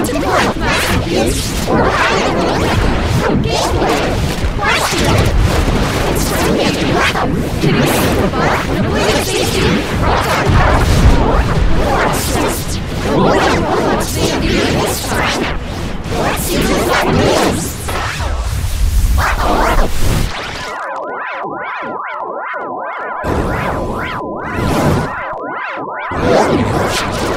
Masterpiece or gameplay. Can you provide ability safety? More assist. What robots they need this time? Let's see what that means. Uh-oh.